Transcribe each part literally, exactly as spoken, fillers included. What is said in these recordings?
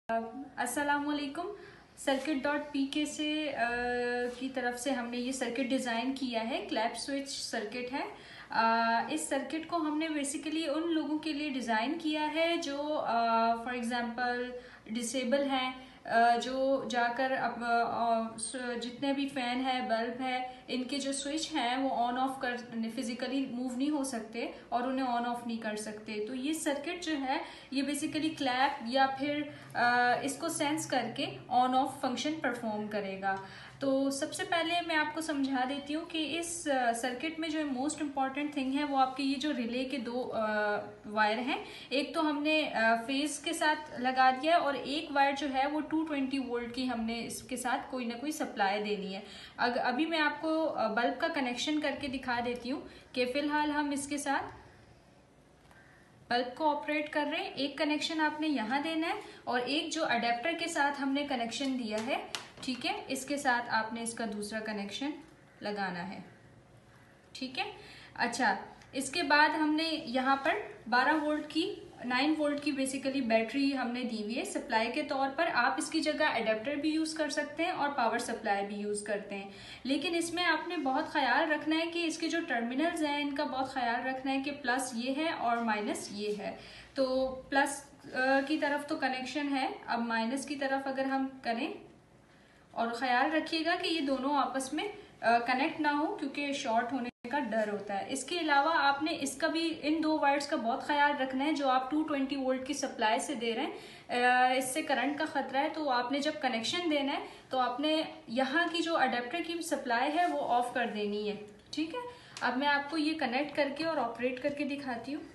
अस्सलामुअलैकुम। Circuit dot P के से आ, की तरफ से हमने ये सर्किट डिज़ाइन किया है। क्लैप स्विच सर्किट है। आ, इस सर्किट को हमने बेसिकली उन लोगों के लिए डिज़ाइन किया है जो फॉर एग्जांपल डिसेबल हैं, जो जाकर अब जितने भी फ़ैन है, बल्ब है, इनके जो स्विच हैं वो ऑन ऑफ कर फिजिकली मूव नहीं हो सकते और उन्हें ऑन ऑफ नहीं कर सकते। तो ये सर्किट जो है ये बेसिकली क्लैप या फिर इसको सेंस करके ऑन ऑफ फंक्शन परफॉर्म करेगा। तो सबसे पहले मैं आपको समझा देती हूँ कि इस सर्किट में जो मोस्ट इम्पॉर्टेंट थिंग है वो आपके ये जो रिले के दो वायर हैं, एक तो हमने फेज के साथ लगा दिया है और एक वायर जो है वो टू ट्वेंटी वोल्ट की हमने इसके साथ कोई ना कोई सप्लाई देनी है। अगर अभी मैं आपको बल्ब का कनेक्शन करके दिखा देती हूँ कि फिलहाल हम इसके साथ बल्ब को ऑपरेट कर रहे हैं। एक कनेक्शन आपने यहाँ देना है और एक जो अडेप्टर के साथ हमने कनेक्शन दिया है, ठीक है, इसके साथ आपने इसका दूसरा कनेक्शन लगाना है। ठीक है, अच्छा, इसके बाद हमने यहाँ पर बारह वोल्ट की नाइन वोल्ट की बेसिकली बैटरी हमने दी हुई है सप्लाई के तौर पर। आप इसकी जगह अडेप्टर भी यूज़ कर सकते हैं और पावर सप्लाई भी यूज़ करते हैं, लेकिन इसमें आपने बहुत ख्याल रखना है कि इसके जो टर्मिनल्स हैं इनका बहुत ख्याल रखना है कि प्लस ये है और माइनस ये है। तो प्लस की तरफ तो कनेक्शन है, अब माइनस की तरफ अगर हम करें और ख्याल रखिएगा कि ये दोनों आपस में कनेक्ट ना हो क्योंकि शॉर्ट होने का डर होता है। इसके अलावा आपने इसका भी इन दो वायर्स का बहुत ख्याल रखना है जो आप टू ट्वेंटी वोल्ट की सप्लाई से दे रहे हैं, इससे करंट का खतरा है। तो आपने जब कनेक्शन देना है तो आपने यहाँ की जो अडेप्टर की सप्लाई है वो ऑफ कर देनी है। ठीक है, अब मैं आपको ये कनेक्ट करके और ऑपरेट करके दिखाती हूँ।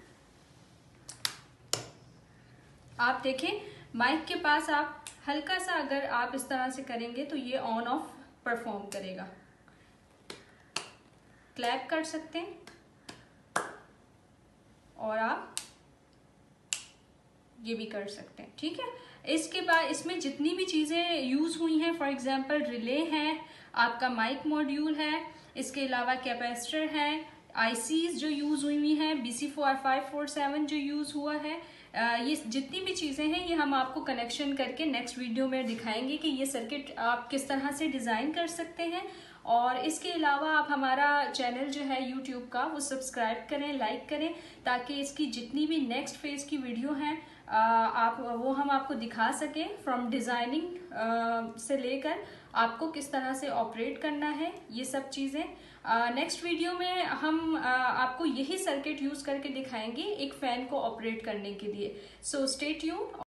आप देखें माइक के पास आप हल्का सा अगर आप इस तरह से करेंगे तो ये ऑन ऑफ परफॉर्म करेगा। क्लैप कर सकते हैं और आप ये भी कर सकते हैं। ठीक है, इसके बाद इसमें जितनी भी चीज़ें यूज़ हुई हैं, फॉर एग्जांपल रिले है, आपका माइक मॉड्यूल है, इसके अलावा कैपेसिटर है, आईसीज जो यूज़ हुई हुई हैं, B C four five four seven जो यूज़ हुआ है, ये जितनी भी चीज़ें हैं ये हम आपको कनेक्शन करके नेक्स्ट वीडियो में दिखाएंगे कि ये सर्किट आप किस तरह से डिज़ाइन कर सकते हैं। और इसके अलावा आप हमारा चैनल जो है यूट्यूब का वो सब्सक्राइब करें, लाइक करें, ताकि इसकी जितनी भी नेक्स्ट फेज़ की वीडियो हैं आप वो हम आपको दिखा सकें, फ्रॉम डिज़ाइनिंग से लेकर आपको किस तरह से ऑपरेट करना है, ये सब चीज़ें। नेक्स्ट वीडियो में हम uh, आपको यही सर्किट यूज़ करके दिखाएंगे एक फ़ैन को ऑपरेट करने के लिए। So stay tuned.